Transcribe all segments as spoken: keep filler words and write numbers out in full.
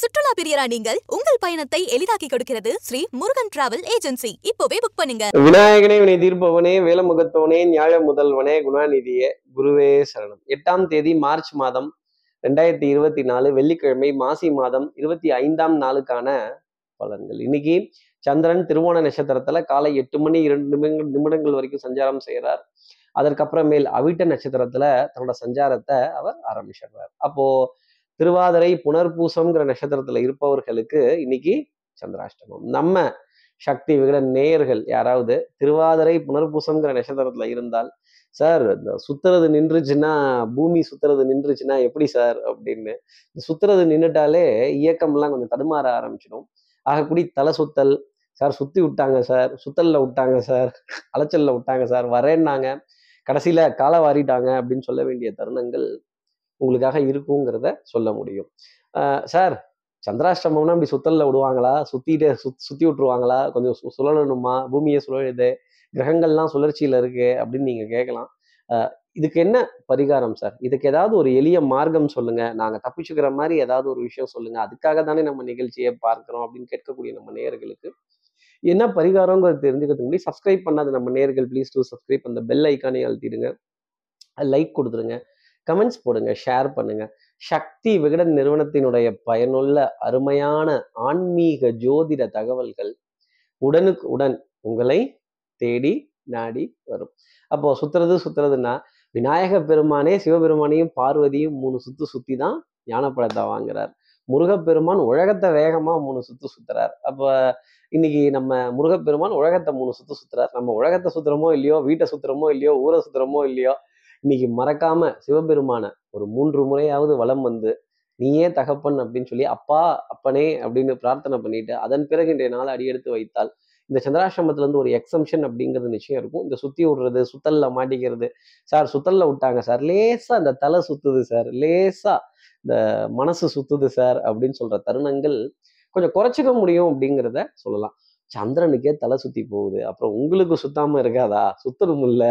சுற்றுலா பிரியரா நீங்கள் உங்கள் பயணத்தை எளிதாக்கி கொடுக்கிறது ஸ்ரீ முருகன் டிராவல் ஏஜென்சி. இப்போவே புக் பண்ணுங்க. விநாயகனே வினை தீர்ப்பவனே வேலமுகத்தவனே ஞாழ முதல்வனே குணாநிதியே குருவே சரணம். எட்டாம் தேதி மார்ச் மாதம் ரெண்டாயிரத்தி இருபத்தி நாலு வெள்ளிக்கிழமை மாசி மாதம் இருபத்தி ஐந்தாம் நாளுக்கான பலன்கள். இன்னைக்கு சந்திரன் திருவோண நட்சத்திரத்துல காலை எட்டு மணி இரண்டு நிமிடங்கள் நிமிடங்கள் வரைக்கும் சஞ்சாரம் செய்கிறார். அதற்கப்புறமேல் அவிட்ட நட்சத்திரத்துல தன்னோட சஞ்சாரத்தை அவர் ஆரம்பிச்சிடுறார். அப்போ திருவாதிரை புனர்பூசம்ங்கிற நட்சத்திரத்துல இருப்பவர்களுக்கு இன்னைக்கு சந்திராஷ்டமம். நம்ம சக்தி விகட நேயர்கள் யாராவது திருவாதிரை புனர்பூசம்ங்கிற நட்சத்திரத்துல இருந்தால், சார் இந்த சுத்துறது நின்றுச்சுன்னா பூமி சுத்துறது நின்றுச்சுன்னா எப்படி சார் அப்படின்னு, இந்த சுத்துறது நின்றுட்டாலே இயக்கம்லாம் கொஞ்சம் தடுமாற ஆரம்பிச்சிடும். ஆகக்கூடி தலை சுத்தல், சார் சுத்தி விட்டாங்க சார், சுத்தல்ல விட்டாங்க சார், அலைச்சல்ல விட்டாங்க சார், வரேன்னாங்க, கடைசியில காலை வாரிட்டாங்க அப்படின்னு சொல்ல வேண்டிய தருணங்கள் உங்களுக்காக இருக்குங்கிறத சொல்ல முடியும். ஆஹ் சார் சந்திராஷ்டமம்னா இப்படி சுத்தல்ல விடுவாங்களா, சுத்திட்டு சுத் சுத்தி விட்டுருவாங்களா, கொஞ்சம் சு சுழலணுமா, பூமியை சுழலுது, கிரகங்கள்லாம் சுழற்சியில இருக்கு அப்படின்னு நீங்க கேட்கலாம். ஆஹ் இதுக்கு என்ன பரிகாரம் சார், இதுக்கு ஏதாவது ஒரு எளிய மார்க்கம் சொல்லுங்க, நாங்க தப்பிச்சுக்கிற மாதிரி ஏதாவது ஒரு விஷயம் சொல்லுங்க, அதுக்காக தானே நம்ம நிகழ்ச்சியை பார்க்கிறோம் அப்படின்னு கேட்கக்கூடிய நம்ம நேயர்களுக்கு என்ன பரிகாரங்கிறது தெரிஞ்சுக்கிறதுக்கு முன்னாடி சப்ஸ்கிரைப் பண்ணாத நம்ம நேயர்கள் ப்ளீஸ் டூ சப்ஸ்கிரைப், அந்த பெல் ஐக்கானே அழுத்திடுங்க, லைக் கொடுத்துருங்க, கமெண்ட்ஸ் போடுங்க, ஷேர் பண்ணுங்க. சக்தி விகடன் நிறுவனத்தினுடைய பயனுள்ள அருமையான ஆன்மீக ஜோதிட தகவல்கள் உடனுக்கு உடன் உங்களை தேடி நாடி வரும். அப்போ சுத்துறது சுத்துறதுன்னா விநாயக பெருமானே சிவபெருமானையும் பார்வதியும் மூணு சுத்து சுத்தி தான் ஞானப்பழத்தை வாங்குறார். முருகப்பெருமான் உலகத்தை வேகமா மூணு சுத்து சுத்துறார். அப்ப இன்னைக்கு நம்ம முருகப்பெருமான் உலகத்தை மூணு சுத்து சுத்துறார். நம்ம உலகத்தை சுத்துறோமோ இல்லையோ, வீட்டை சுத்துறோமோ இல்லையோ, ஊரை சுத்துறோமோ இல்லையோ, இன்னைக்கு மறக்காம சிவபெருமான ஒரு மூன்று முறையாவது வலம் வந்து நீயே தகப்பன் அப்படின்னு சொல்லி அப்பா அப்பனே அப்படின்னு பிரார்த்தனை பண்ணிட்டு அதன் பிறகு இன்றைய நாள் அடியெடுத்து வைத்தால் இந்த சந்திராசிரமத்துல இருந்து ஒரு எக்ஸம்ஷன் அப்படிங்கிறது நிச்சயம் இருக்கும். இந்த சுத்தி விடுறது, சுத்தல்ல மாட்டிக்கிறது, சார் சுத்தல்ல விட்டாங்க சார், லேசா இந்த தலை சுத்துது சார், லேசா இந்த மனசு சுத்துது சார் அப்படின்னு சொல்ற தருணங்கள் கொஞ்சம் குறைச்சிக்க முடியும் அப்படிங்கிறத சொல்லலாம். சந்திரனுக்கே தலை சுத்தி போகுது, அப்புறம் உங்களுக்கு சுத்தாம இருக்காதா, சுத்தணும் இல்ல.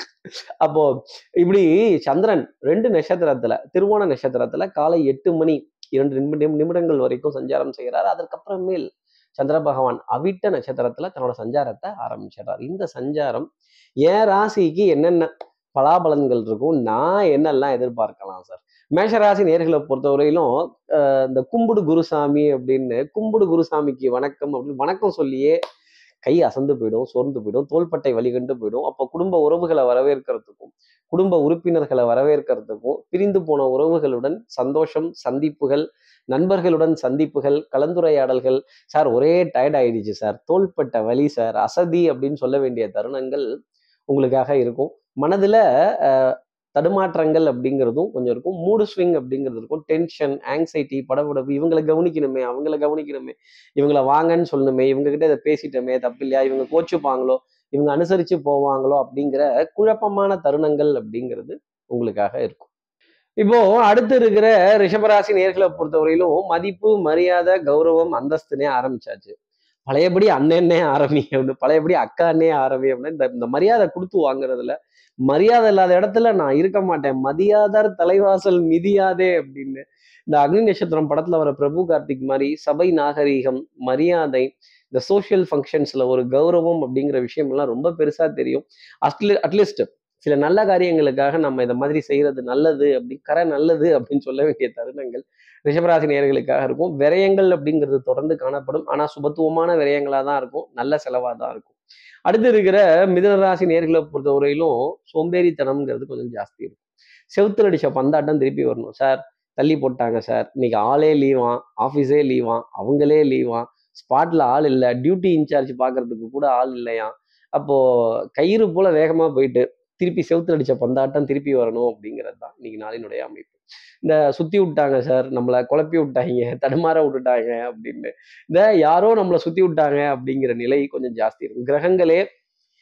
அப்போ இப்படி சந்திரன் ரெண்டு நட்சத்திரத்துல திருவோண நட்சத்திரத்துல காலை எட்டு மணி இரண்டு நிமிடம் நிமிடங்கள் வரைக்கும் சஞ்சாரம் செய்கிறார். அதற்கப்புறமேல் சந்திர பகவான் அவிட்ட நட்சத்திரத்துல தன்னோட சஞ்சாரத்தை ஆரம்பிச்சிடுறார். இந்த சஞ்சாரம் என் ராசிக்கு என்னென்ன பலாபலன்கள் இருக்கும், நான் என்னெல்லாம் எதிர்பார்க்கலாம் சார்? மேஷராசி நேர்களை பொறுத்தவரையிலும் அஹ் இந்த கும்புடு குருசாமி அப்படின்னு, கும்புடு குருசாமிக்கு வணக்கம் அப்படின்னு வணக்கம் சொல்லியே கை அசந்து போயிடும், சோர்ந்து போயிடும், தோள்பட்டை வலிகண்டு போயிடும். அப்போ குடும்ப உறவுகளை வரவேற்கிறதுக்கும் குடும்ப உறுப்பினர்களை வரவேற்கிறதுக்கும் பிரிந்து போன உறவுகளுடன் சந்தோஷம், சந்திப்புகள், நண்பர்களுடன் சந்திப்புகள், கலந்துரையாடல்கள், சார் ஒரே டயர்ட் ஆயிடுச்சு சார், தோள்பட்டை வலி சார், அசதி அப்படின்னு சொல்ல வேண்டிய தருணங்கள் உங்களுக்காக இருக்கும். மனதுல அஹ் தடுமாற்றங்கள் அப்படிங்கிறதும் கொஞ்சம் இருக்கும், மூடு ஸ்விங் அப்படிங்கிறது இருக்கும், டென்ஷன், ஆங்ஸைட்டி, படபடப்பு, இவங்களை கவனிக்கணுமே, அவங்கள கவனிக்கணுமே, இவங்களை வாங்கன்னு சொல்லணுமே, இவங்க கிட்ட இதை பேசிட்டோமே தப்பு இல்லையா, இவங்க கோச்சுப்பாங்களோ, இவங்க அனுசரிச்சு போவாங்களோ அப்படிங்கிற குழப்பமான தருணங்கள் அப்படிங்கிறது உங்களுக்காக இருக்கும். இப்போ அடுத்து இருக்கிற ரிஷபராசி நேர்களை பொறுத்தவரையிலும் மதிப்பு, மரியாதை, கௌரவம், அந்தஸ்துனே ஆரம்பிச்சாச்சு. பழையபடி அண்ணன்னே ஆரம்பி அப்படின்னு, பழையபடி அக்கா அண்ணே ஆரம்பி அப்படின்னு இந்த இந்த மரியாதை கொடுத்து வாங்குறதுல, மரியாதை இல்லாத இடத்துல நான் இருக்க மாட்டேன், மதியாதார் தலைவாசல் மிதியாதே அப்படின்னு இந்த அக்னி நட்சத்திரம் படத்துல வர பிரபு கார்த்திக் மாதிரி சபை நாகரீகம், மரியாதை, இந்த சோசியல் ஃபங்க்ஷன்ஸ்ல ஒரு கௌரவம் அப்படிங்கிற விஷயம் எல்லாம் ரொம்ப பெருசா தெரியும். அட்லீ அட்லீஸ்ட் சில நல்ல காரியங்களுக்காக நம்ம இதை மாதிரி செய்யறது நல்லது, அப்படி கரை நல்லது அப்படின்னு சொல்ல வேண்டிய தருணங்கள் ரிஷபராசி நேயர்களுக்காக இருக்கும். விரயங்கள் அப்படிங்கிறது தொடர்ந்து காணப்படும், ஆனா சுபத்துவமான விரயங்களா தான் இருக்கும், நல்ல செலவா தான் இருக்கும். அடுத்து இருக்கிற மிதுனராசி நேர்களை பொறுத்தவரையிலும் சோம்பேறித்தனம்ங்கிறது கொஞ்சம் ஜாஸ்தி இருக்கும். செவுத்துல அடிச்ச பந்தாட்டம் திருப்பி வரணும் சார், தள்ளி போட்டாங்க சார், இன்னைக்கு ஆளே லீவான், ஆஃபீஸே லீவான், அவங்களே லீவான், ஸ்பாட்ல ஆள் இல்லை, டியூட்டி இன்சார்ஜ் பாக்குறதுக்கு கூட ஆள் இல்லையா, அப்போ கயிறு போல வேகமா போயிட்டு திருப்பி செவுத்துல அடிச்ச பந்தாட்டம் திருப்பி வரணும் அப்படிங்கிறது தான் இன்னைக்கு நாளினுடைய அமைப்பு. இந்த சுத்தி விட்டாங்க சார், நம்மளை குழப்பி விட்டாங்க, தடுமாற விட்டுட்டாங்க அப்படின்னு, இந்த யாரோ நம்மளை சுத்தி விட்டாங்க அப்படிங்கிற நிலை கொஞ்சம் ஜாஸ்தி இருக்கும். கிரகங்களே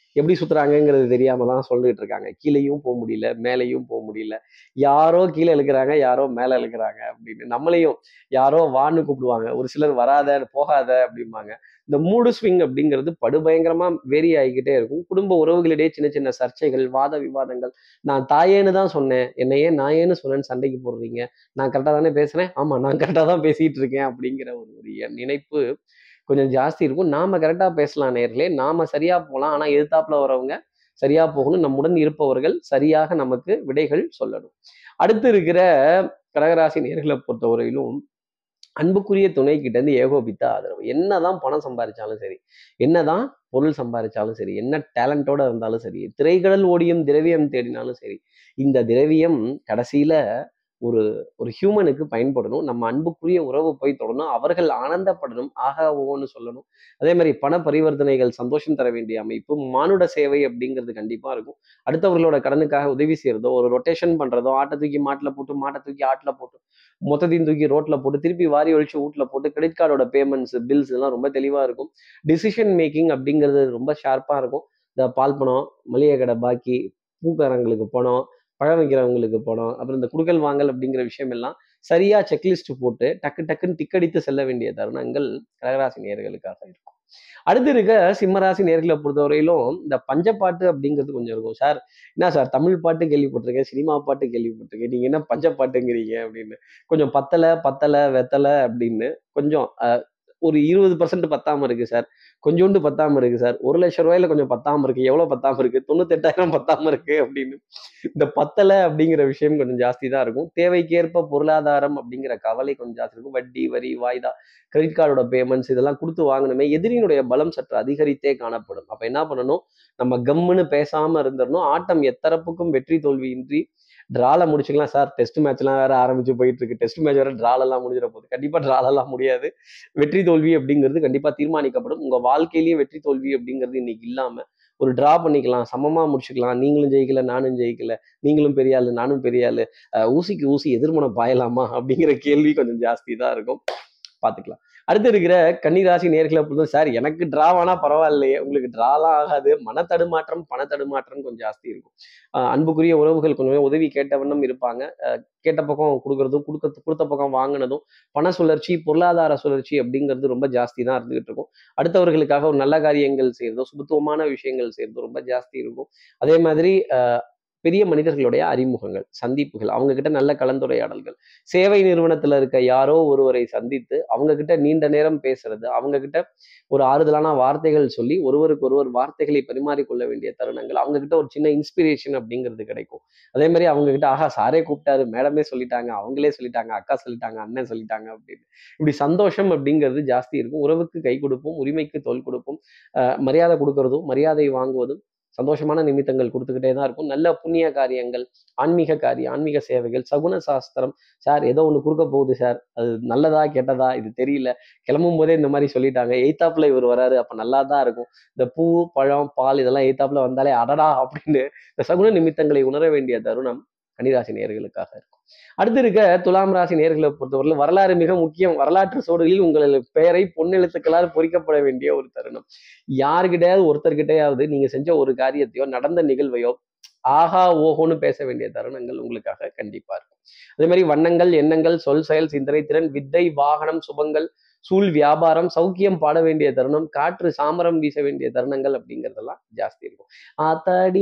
எப்படி சுத்துறாங்கங்கிறது தெரியாம தான் சொல்லிட்டு இருக்காங்க. கீழேயும் போக முடியல, மேலேயும் போக முடியல. யாரோ கீழே இழுக்கிறாங்க, யாரோ மேல இழுக்கிறாங்க அப்படின்னு. நம்மளையும் யாரோ வான்னு கூப்பிடுவாங்க. ஒரு சிலர் வராத, போகாத அப்படிம்பாங்க. இந்த மூடு ஸ்விங் அப்படிங்கிறது படுபயங்கரமா வேரி ஆகிக்கிட்டே இருக்கும். குடும்ப உறவுகளிடையே சின்ன சின்ன சர்ச்சைகள், வாத விவாதங்கள். நான் தாயேன்னு தான் சொன்னேன். என்னை ஏன் நான் ஏன்னு சொன்னேன்னு சண்டைக்கு போடுறீங்க. நான் கரெக்டா தானே பேசுறேன். ஆமா, நான் கரெக்டா தான் பேசிட்டு இருக்கேன் அப்படிங்கிற ஒரு ஒரு நினைப்பு கொஞ்சம் ஜாஸ்தி இருக்கும். நாம கரெக்டா பேசலாம் நேர்களே. நாம சரியா போலாம். ஆனா எதிர்த்தாப்புல வரவங்க சரியா போகணும். நம்முடன் இருப்பவர்கள் சரியாக நமக்கு விடைகள் சொல்லணும். அடுத்து இருக்கிற கடகராசி நேர்களை பொறுத்தவரையிலும் அன்புக்குரிய துணை கிட்ட இருந்து ஏகோபித்த ஆதரவு. என்னதான் பணம் சம்பாதிச்சாலும் சரி, என்னதான் பொருள் சம்பாதிச்சாலும் சரி, என்ன டேலண்டோட இருந்தாலும் சரி, திரைக்கடல் ஓடியும் திரவியம் தேடினாலும் சரி, இந்த திரவியம் கடைசியில ஒரு ஒரு ஹியூமனுக்கு பயன்படணும். நம்ம அன்புக்குரிய உறவு போய் தொடணும். அவர்கள் ஆனந்தப்படணும். ஆகா ஓன்னு சொல்லணும். அதே மாதிரி பண பரிவர்த்தனைகள் சந்தோஷம் தர வேண்டிய அமைப்பு, மானுட சேவை அப்படிங்கிறது கண்டிப்பா இருக்கும். அடுத்தவர்களோட கடனுக்காக உதவி செய்யறதோ, ஒரு ரொட்டேஷன் பண்றதோ, ஆட்டை தூக்கி மாட்டுல போட்டு, மாட்டை தூக்கி ஆட்டுல போட்டு, மொத்தத்தையும் தூக்கி ரோட்ல போட்டு, திருப்பி வாரி ஒழிச்சு வீட்டுல போட்டு, கிரெடிட் கார்டோட பேமெண்ட்ஸ், பில்ஸ் எல்லாம் ரொம்ப தெளிவா இருக்கும். டிசிஷன் மேக்கிங் அப்படிங்கிறது ரொம்ப ஷார்ப்பா இருக்கும். இந்த பால் பணம், மளிகை கடை பாக்கி, பூக்காரங்களுக்கு பணம், பழம் வைக்கிறவங்களுக்கு பணம், அப்புறம் இந்த குடுக்கல் வாங்கல் அப்படிங்கிற விஷயம் எல்லாம் சரியா செக்லிஸ்ட் போட்டு டக்கு டக்குன்னு டிக்கடித்து செல்ல வேண்டிய தருணங்கள் கடகராசி நேயர்களுக்காக இருக்கும். அடுத்து இருக்க சிம்மராசி நேர்களை பொறுத்தவரையிலும் இந்த பஞ்சப்பாட்டு அப்படிங்கிறது கொஞ்சம் இருக்கும். சார், என்ன சார் தமிழ் பாட்டு கேள்விப்பட்டிருக்கேன், சினிமா பாட்டு கேள்விப்பட்டிருக்கேன், நீங்க என்ன பஞ்சப்பாட்டுங்கிறீங்க அப்படின்னு. கொஞ்சம் பத்தலை பத்தலை வெத்தலை அப்படின்னு கொஞ்சம் அஹ், ஒரு இருபது பர்சன்ட் பத்தாம இருக்கு சார், கொஞ்சோண்டு பத்தாம இருக்கு சார், ஒரு லட்சம் ரூபாயில கொஞ்சம் பத்தாம இருக்கு, எவ்வளவு பத்தாம இருக்கு, தொண்ணூத்தி எட்டாயிரம் பத்தாம இருக்கு அப்படின்னு. இந்த பத்தலை அப்படிங்கிற விஷயம் கொஞ்சம் ஜாஸ்தி தான் இருக்கும். தேவைக்கேற்ப பொருளாதாரம் அப்படிங்கிற கவலை கொஞ்சம் ஜாஸ்தி இருக்கும். வட்டி, வரி, வாய்தா, கிரெடிட் கார்டோட பேமெண்ட்ஸ் இதெல்லாம் கொடுத்து வாங்கணுமே, எதிரியினுடைய பலம் சற்று அதிகரித்தே காணப்படும். அப்ப என்ன பண்ணணும், நம்ம கம்முன்னு பேசாம இருந்துடணும். ஆட்டம் எத்தரப்புக்கும் வெற்றி தோல்வியின்றி டிரால முடிச்சுக்கலாம் சார். டெஸ்ட் மேட்ச் எல்லாம் வேற ஆரம்பிச்சு போயிட்டு இருக்கு. டெஸ்ட் மேட்ச் வேற டிரால எல்லாம் முடிஞ்சிட போகுது. கண்டிப்பா டிரால எல்லாம் முடியாது. வெற்றி தோல்வி அப்படிங்கிறது கண்டிப்பா தீர்மானிக்கப்படும். உங்க வாழ்க்கையிலேயே வெற்றி தோல்வி அப்படிங்கிறது இன்னைக்கு இல்லாம ஒரு டிரா பண்ணிக்கலாம், சமமா முடிச்சுக்கலாம். நீங்களும் ஜெயிக்கல, நானும் ஜெயிக்கல, நீங்களும் பெரிய ஆளு, நானும் பெரிய ஆளு, அஹ் ஊசிக்கு ஊசி எதிர்மனை பாயலாமா அப்படிங்கிற கேள்வி கொஞ்சம் ஜாஸ்தி தான் இருக்கும். பாத்துக்கலாம். அடுத்து இருக்கிற கன்னிராசி நேர்களை பொறுத்தவரை, சார் எனக்கு டிராவானா பரவாயில்லையே, உங்களுக்கு டிராலாம் ஆகாது, மன தடுமாற்றம் பண தடுமாற்றம் கொஞ்சம் ஜாஸ்தி இருக்கும். ஆஹ் அன்புக்குரிய உறவுகள் கொஞ்சம் உதவி கேட்ட வண்ணம் இருப்பாங்க. அஹ் கேட்ட பக்கம் கொடுக்கறதும், கொடுக்க கொடுத்த பக்கம் வாங்கினதும், பண சுழற்சி, பொருளாதார சுழற்சி அப்படிங்கிறது ரொம்ப ஜாஸ்தி தான் இருந்துகிட்டு இருக்கும். அடுத்தவர்களுக்காக ஒரு நல்ல காரியங்கள் செய்யறதோ, சுபத்துவமான விஷயங்கள் செய்யறதோ ரொம்ப ஜாஸ்தி இருக்கும். அதே மாதிரி அஹ் பெரிய மனிதர்களுடைய அறிமுகங்கள், சந்திப்புகள், அவங்க கிட்ட நல்ல கலந்துரையாடல்கள், சேவை நிறுவனத்துல இருக்க யாரோ ஒருவரை சந்தித்து அவங்க கிட்ட நீண்ட நேரம் பேசுறது, அவங்க கிட்ட ஒரு ஆறுதலான வார்த்தைகள் சொல்லி ஒருவருக்கு ஒருவர் வார்த்தைகளை பரிமாறிக்கொள்ள வேண்டிய தருணங்கள், அவங்க கிட்ட ஒரு சின்ன இன்ஸ்பிரேஷன் அப்படிங்கிறது கிடைக்கும். அதே மாதிரி அவங்க கிட்ட ஆஹா சாரே கூப்பிட்டாரு, மேடமே சொல்லிட்டாங்க, அவங்களே சொல்லிட்டாங்க, அக்கா சொல்லிட்டாங்க, அண்ணன் சொல்லிட்டாங்க அப்படின்னு இப்படி சந்தோஷம் அப்படிங்கிறது ஜாஸ்தி இருக்கும். உறவுக்கு கை கொடுப்போம், உரிமைக்கு தோல் கொடுப்போம், அஹ் மரியாதை கொடுக்கறதும் மரியாதை வாங்குவதும் சந்தோஷமான நிமித்தங்கள் கொடுத்துக்கிட்டே தான் இருக்கும். நல்ல புண்ணிய காரியங்கள், ஆன்மீக காரியம், ஆன்மீக சேவைகள், சகுன சாஸ்திரம், சார் ஏதோ ஒண்ணு குறுக்க போகுது சார், அது நல்லதா கெட்டதா இது தெரியல, கிளம்பும் போதே இந்த மாதிரி சொல்லிட்டாங்க, எய்தாப்புல இவர் வராரு அப்ப நல்லா தான் இருக்கும், இந்த பூ பழம் பால் இதெல்லாம் எய்தாப்புல வந்தாலே அடடா அப்படின்னு இந்த சகுன நிமித்தங்களை உணர வேண்டிய தருணம் கன்னிராசி நேயர்களுக்காக இருக்கும். அடுத்து இருக்க துலாம் ராசி நேயர்களை பொறுத்தவரை வரலாறு மிக முக்கியம். வரலாற்று சோடுகளில் உங்கள் பெயரை பொன்னெழுத்துக்களால் பொறிக்கப்பட வேண்டிய ஒரு தருணம். யாருக்கிட்டையாவது ஒருத்தர்கிட்டையாவது நீங்க செஞ்ச ஒரு காரியத்தையோ நடந்த நிகழ்வையோ ஆஹா ஓஹோன்னு பேச வேண்டிய தருணங்கள் உங்களுக்காக கண்டிப்பா இருக்கும். அதே மாதிரி வண்ணங்கள், எண்ணங்கள், சொல், செயல், சிந்தனை திறன், வித்தை, வாகனம், சுபங்கள், சூழ், வியாபாரம், சௌக்கியம் பாட வேண்டிய தருணம், காற்று சாமரம் வீச வேண்டிய தருணங்கள் அப்படிங்கிறதெல்லாம் ஜாஸ்தி இருக்கும். ஆத்தாடி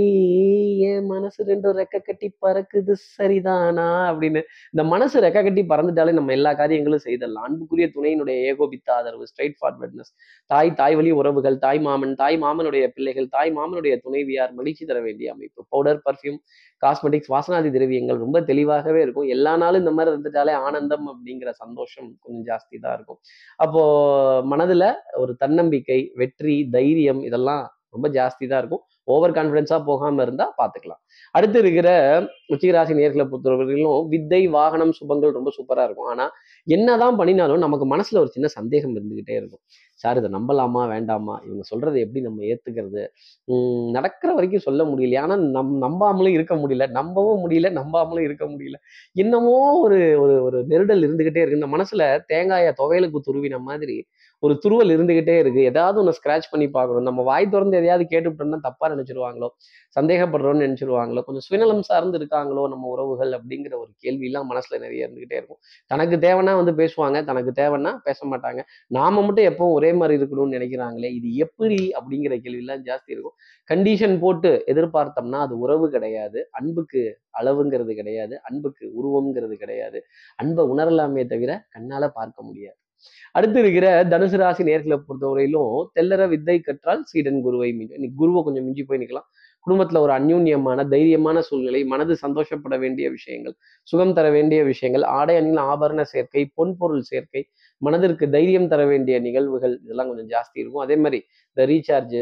என் மனசு ரெண்டும் ரெக்க கட்டி பறக்குது சரிதானா அப்படின்னு இந்த மனசு ரெக்க கட்டி பறந்துட்டாலே நம்ம எல்லா காரியங்களும் செய்தரலாம். அன்புக்குரிய துணையினுடைய ஏகோபித்த ஆதரவு, ஸ்ட்ரைட் ஃபார்வர்ட்னஸ், தாய் தாய் வழி உறவுகள், தாய் மாமன், தாய் மாமனுடைய பிள்ளைகள், தாய் மாமனுடைய துணைவியார் மகிழ்ச்சி தர வேண்டிய அமைப்பு, பவுடர், பர்ஃப்யூம், காஸ்மெட்டிக்ஸ், வாசனாதி திரவியங்கள் ரொம்ப தெளிவாகவே இருக்கும். எல்லா நாளும் இந்த மாதிரி இருந்துட்டாலே ஆனந்தம் அப்படிங்கிற சந்தோஷம் கொஞ்சம் ஜாஸ்தி தான் இருக்கும். அப்போ மனதுல ஒரு தன்னம்பிக்கை, வெற்றி, தைரியம் இதெல்லாம் ரொம்ப ஜாஸ்தி தான் இருக்கும். ஓவர் கான்பிடன்ஸா போகாம இருந்தா பாத்துக்கலாம். அடுத்து இருக்கிற விருச்சிக ராசி நேர்களை பொறுத்தவரையிலும் வித்தை வாகனம் சுபங்கள் ரொம்ப சூப்பரா இருக்கும். ஆனா என்னதான் பண்ணினாலும் நமக்கு மனசுல ஒரு சின்ன சந்தேகம் இருந்துகிட்டே இருக்கும். சார் இதை நம்பலாமா வேண்டாமா, இவங்க சொல்றதை எப்படி நம்ம ஏத்துக்கிறது, உம் நடக்கிற வரைக்கும் சொல்ல முடியல, ஆனா நம் நம்பாமலும் இருக்க முடியல, நம்பவும் முடியல நம்பாமலும் இருக்க முடியல, என்னமோ ஒரு ஒரு ஒரு நெருடல் இருந்துகிட்டே இருக்கு. இந்த மனசுல தேங்காய துவையலுக்கு துருவின மாதிரி ஒரு துருவல் இருந்துகிட்டே இருக்கு. ஏதாவது ஒன்று ஸ்கிராச் பண்ணி பார்க்கணும். நம்ம வாய் திறந்து எதையாவது கேட்டுவிட்டோம்னா தப்பா நினைச்சிருவாங்களோ, சந்தேகப்படுறோம்னு நினைச்சிருவாங்களோ, கொஞ்சம் சுயநலம் சார்ந்து இருக்காங்களோ நம்ம உறவுகள் அப்படிங்கிற ஒரு கேள்வியெல்லாம் மனசுல நிறைய இருந்துகிட்டே இருக்கும். தனக்கு தேவைன்னா வந்து பேசுவாங்க, தனக்கு தேவைன்னா பேச மாட்டாங்க. நாம மட்டும் எப்பவும் ஒரே மாதிரி இருக்கணும்னு நினைக்கிறாங்களே, இது எப்படி அப்படிங்கிற கேள்வியெல்லாம் ஜாஸ்தி இருக்கும். கண்டிஷன் போட்டு எதிர்பார்த்தோம்னா அது உறவு கிடையாது. அன்புக்கு அளவுங்கிறது கிடையாது. அன்புக்கு உருவம்ங்கிறது கிடையாது. அன்பை உணரலாமே தவிர கண்ணால பார்க்க முடியாது. அடுத்து இருக்கிற தனுசு ராசி நேர்களை பொறுத்தவரையிலும் தெல்லற வித்தை கற்றால் சீடன் குருவை மிஞ்சும். இன்னைக்கு குருவை கொஞ்சம் மிஞ்சி போய் நிற்கலாம். குடும்பத்துல ஒரு அந்யூன்யமான தைரியமான சூழ்நிலை, மனது சந்தோஷப்பட வேண்டிய விஷயங்கள், சுகம் தர வேண்டிய விஷயங்கள், ஆடை அணியில் ஆபரண சேர்க்கை, பொன்பொருள் சேர்க்கை, மனதிற்கு தைரியம் தர வேண்டிய நிகழ்வுகள் இதெல்லாம் கொஞ்சம் ஜாஸ்தி இருக்கும். அதே மாதிரி இந்த ரீசார்ஜ்,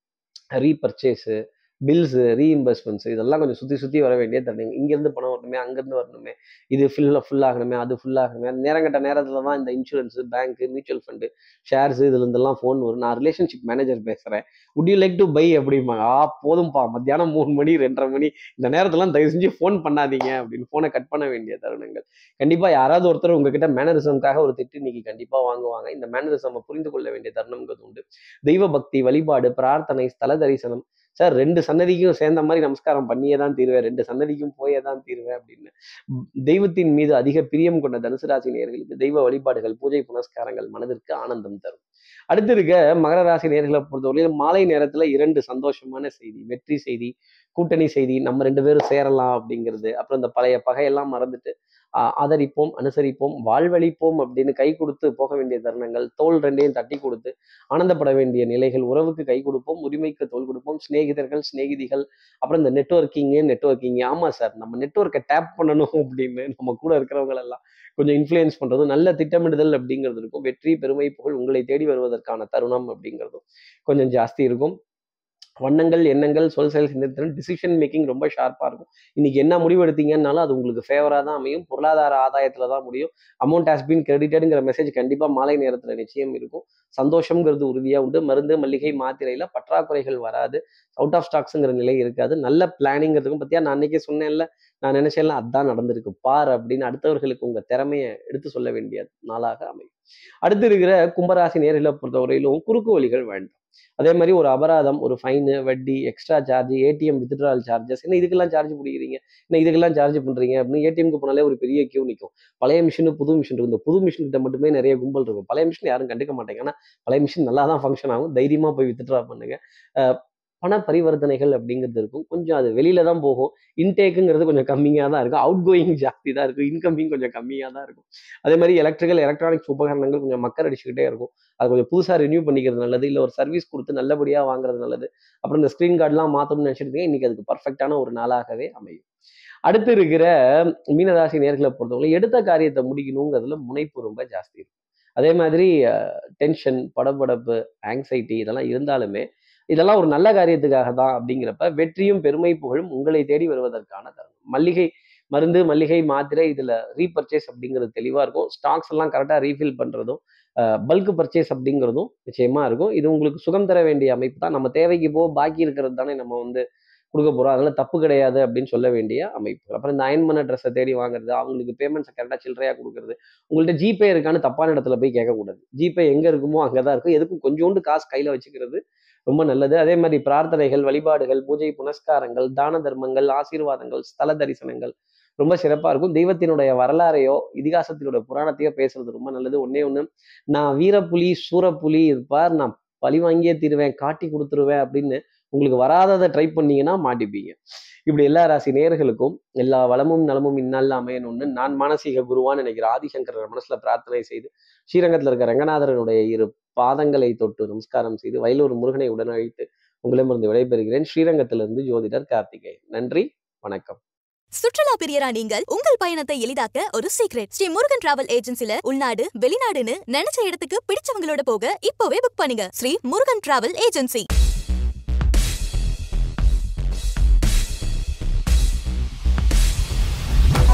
ரீபர்ச்சேஸு, பில்ஸு, ரீஇம்பர்ஸ்மெண்ட்ஸ் இதெல்லாம் கொஞ்சம் சுற்றி சுற்றி வர வேண்டிய தருணங்க. இங்கேருந்து பணம் வரணுமே, அங்கேருந்து வரணுமே, இது ஃபுல்லாக ஃபுல் ஆகணுமே, அது ஃபுல் ஆகணுமே, நேரங்கட்ட நேரத்தில் தான் இந்த insurance, bank, mutual fund, shares இதுலேருந்தெல்லாம் ஃபோன் வரும். நான் ரிலேஷன்ஷிப் மேனேஜர் பேசுகிறேன், would you like to buy அப்படிம்பாங்க. ஆ போதும்ப்பா, மத்தியானம் மூணு மணி ரெண்டரை மணி இந்த நேரத்துலாம் தயவு செஞ்சு ஃபோன் பண்ணாதீங்க அப்படின்னு ஃபோனை கட் பண்ண வேண்டிய தருணங்கள். கண்டிப்பாக யாராவது ஒருத்தர் உங்ககிட்ட மேனரிசம்காக ஒரு திட்டு இன்னைக்கு கண்டிப்பாக வாங்குவாங்க. இந்த மேனரிசம் புரிந்து கொள்ள வேண்டிய தருணங்கிறது உண்டு. தெய்வ பக்தி, வழிபாடு, பிரார்த்தனை, ஸ்தல தரிசனம், சார் ரெண்டு சன்னதிக்கும் சேர்ந்த மாதிரி நமஸ்காரம் பண்ணியே தான் தீருவேன், ரெண்டு சன்னதிக்கும் போயே தான் தீருவேன் அப்படின்னு தெய்வத்தின் மீது அதிக பிரியம் கொண்ட தனுசு ராசி நேயர்களுக்கு தெய்வ வழிபாடுகள், பூஜை புனஸ்காரங்கள் மனதிற்கு ஆனந்தம் தரும். அடுத்து இருக்க மகர ராசி நேயர்களை பொறுத்தவரையில் மாலை நேரத்துல இரண்டு சந்தோஷமான செய்தி, வெற்றி செய்தி, கூட்டணி செய்தி, நம்ம ரெண்டு பேரும் சேரலாம் அப்படிங்கிறது, அப்புறம் இந்த பழைய பகையெல்லாம் மறந்துட்டு ஆஹ் ஆதரிப்போம், அனுசரிப்போம், வாழ்வழிப்போம் அப்படின்னு கை கொடுத்து போக வேண்டிய தருணங்கள், தோல் ரெண்டையும் தட்டி கொடுத்து ஆனந்தப்பட வேண்டிய நிலைகள், உறவுக்கு கை கொடுப்போம், உரிமைக்கு தோல் கொடுப்போம், சிநேகிதர்கள், சிநேகிதிகள், அப்புறம் இந்த நெட்வொர்க்கிங்கு நெட்வொர்க்கிங் ஆமா சார் நம்ம நெட்வொர்க்கை டேப் பண்ணணும் அப்படின்னு நம்ம கூட இருக்கிறவங்க எல்லாம் கொஞ்சம் இன்ஃப்ளூயன்ஸ் பண்றதும், நல்ல திட்டமிடுதல் அப்படிங்கிறது இருக்கும். வெற்றி, பெருமை, புகழ் உங்களை தேடி வருவதற்கான தருணம் அப்படிங்கிறதும் கொஞ்சம் ஜாஸ்தி இருக்கும். வண்ணங்கள், எண்ணங்கள், சொல் செயல் சிந்தத்திறன், டிசிஷன் மேக்கிங் ரொம்ப ஷார்ப்பா இருக்கும். இன்னைக்கு என்ன முடிவு எடுத்தீங்கன்னாலும் அது உங்களுக்கு ஃபேவரா தான் அமையும். பொருளாதார ஆதாயத்துல தான் முடியும். அமௌண்ட் ஹாஸ் பீன் கிரெடிட்டட்ங்கிற மெசேஜ் கண்டிப்பா மாலை நேரத்துல நிச்சயம் இருக்கும். சந்தோஷம்ங்கிறது உறுதியா உண்டு. மருந்து, மல்லிகை, மாத்திரையில பற்றாக்குறைகள் வராது. அவுட் ஆஃப் ஸ்டாக்ஸுங்கிற நிலை இருக்காது. நல்ல பிளானிங்கிறதுக்கும் பத்தியா நான் அன்னைக்கே சொன்னேன்ல, நான் நினைச்சேன்ல அதான் நடந்திருக்கு பார் அப்படின்னு அடுத்தவர்களுக்கு உங்க திறமையை எடுத்து சொல்ல வேண்டிய நாளாக அமையும். அடுத்து இருக்கிற கும்பராசி நேர்களை பொறுத்தவரையிலும் குறுக்கு வழிகள் வேண்டாம். அதே மாதிரி ஒரு அபராதம், ஒரு ஃபைனு, வட்டி, extra charge, ATM withdrawal charges, என்ன இதுக்கெல்லாம் சார்ஜ் பிடிக்கிறீங்க, என்ன இதுக்கெல்லாம் சார்ஜ் பண்றீங்க அப்படின்னு ஏடிஎம்க்கு போனாலே ஒரு பெரிய கியூ நிற்கும். பழைய மிஷின், புது மிஷின் இருக்கும். இந்த புது மிஷின் கிட்ட மட்டுமே நிறைய கும்பல் இருக்கும். பழைய மிஷின் யாரும் கண்டுக்க மாட்டாங்க. ஆனா பழைய மிஷின் நல்லா தான் ஃபங்க்ஷன் ஆகும். தைரியமா போய் வித்ட்ரா பண்ணுங்க. அஹ் பண பரிவர்த்தனைகள் அப்படிங்கிறது இருக்கும். கொஞ்சம் அது வெளியில தான் போகும். இன்டேக்குங்கிறது கொஞ்சம் கம்மியாக தான் இருக்கும். அவுட் கோயிங் ஜாஸ்தி தான் இருக்கும். இன்கமிங் கொஞ்சம் கம்மியாக தான் இருக்கும். அதே மாதிரி எலக்ட்ரிக்கல், எலக்ட்ரானிக்ஸ் உபகரணங்கள் கொஞ்சம் மக்கர் அடிச்சுக்கிட்டே இருக்கும். அது கொஞ்சம் புதுசாக ரினியூ பண்ணிக்கிறது நல்லது. இல்லை ஒரு சர்வீஸ் கொடுத்து நல்லபடியாக வாங்குறது நல்லது. அப்புறம் இந்த ஸ்க்ரீன் கார்டெலாம் மாற்றணும்னு நினைச்சிருக்கீங்க, இன்னைக்கு அதுக்கு பர்ஃபெக்டான ஒரு நாளாகவே அமையும். அடுத்து இருக்கிற மீனராசி நேர்களை பொறுத்தவரை எடுத்த காரியத்தை முடிக்கணுங்கிறதுல முனைப்பு ரொம்ப ஜாஸ்தி இருக்கும். அதே மாதிரி டென்ஷன், படபடப்பு, ஆங்ஸைட்டி இதெல்லாம் இருந்தாலுமே இதெல்லாம் ஒரு நல்ல காரியத்துக்காக தான் அப்படிங்கிறப்ப வெற்றியும் பெருமை புகழும் உங்களை தேடி வருவதற்கான தருணம். மல்லிகை மருந்து, மல்லிகை மாத்திரை இதுல ரீபர்ச்சேஸ் அப்படிங்கிறது தெளிவா இருக்கும். ஸ்டாக்ஸ் எல்லாம் கரெக்டா ரீஃபில் பண்றதும், பல்க் பர்ச்சேஸ் அப்படிங்கிறதும் நிச்சயமா இருக்கும். இது உங்களுக்கு சுகம் தர வேண்டிய அமைப்பு தான். நம்ம தேவைக்கு போக பாக்கி இருக்கிறது தானே நம்ம வந்து கொடுக்க போறோம், அதனால தப்பு கிடையாது அப்படின்னு சொல்ல வேண்டிய அமைப்பு. அப்புறம் இந்த அயன் பண்ண ட்ரெஸ்ஸை தேடி வாங்குறது, அவங்களுக்கு பேமெண்ட்ஸை கரெக்டாக சில்லறையா கொடுக்குறது, உங்கள்ட்ட ஜிபே இருக்கான்னு தப்பான இடத்துல போய் கேட்கக்கூடாது. ஜிபே எங்க இருக்குமோ அங்கதான் இருக்கும். எதுக்கும் கொஞ்சோண்டு காசு கையில வச்சுக்கிறது ரொம்ப நல்லது. அதே மாதிரி பிரார்த்தனைகள், வழிபாடுகள், பூஜை புனஸ்காரங்கள், தான தர்மங்கள், ஆசீர்வாதங்கள், ஸ்தல தரிசனங்கள் ரொம்ப சிறப்பா இருக்கும். தெய்வத்தினுடைய வரலாறையோ இதிகாசத்தினுடைய புராணத்தையோ பேசுறது ரொம்ப நல்லது. ஒன்னே ஒண்ணு, நான் வீரப்புலி, சூரப்புலி இருப்பார், நான் பழி வாங்கியே தீருவேன், காட்டி கொடுத்துருவேன் அப்படின்னு உங்களுக்கு வராததை ட்ரை பண்ணீங்கன்னா மாட்டிப்பீங்க. இப்படி எல்லா ராசி நேயர்களுக்கும் எல்லா வளமும் நலமும் இந்நாளில் அமையணும்னு நான் மானசீக குருவான்னு நினைக்கிற ஆதிசங்கர மனசுல பிரார்த்தனை செய்து, ஸ்ரீரங்கத்தில் இருக்க ரங்கநாதரனுடைய இரு பாதங்களை தொட்டு நமஸ்காரம் செய்து, வயலூர் முருகனை உடன் அழைத்து உங்களிடமிருந்து விடைபெறுகிறேன். ஸ்ரீரங்கத்திலிருந்து ஜோதிடர் கார்த்திகேயன். நன்றி, வணக்கம். சுற்றுலா பிரியரா நீங்கள் உங்கள் பயணத்தை எளிதாக்க ஒரு சீக்ரெட். ஸ்ரீ முருகன் டிராவல் ஏஜென்சில உள்நாடு வெளிநாடுன்னு நினைச்ச இடத்துக்கு பிடிச்சவங்களோட போக இப்பவே புக் பண்ணுங்க. Shri Murugan travel agency.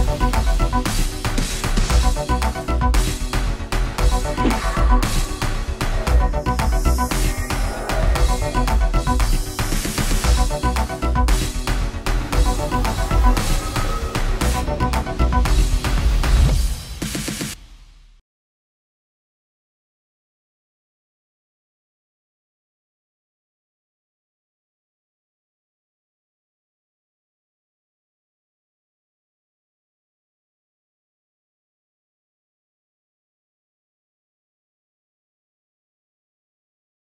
நன்றி.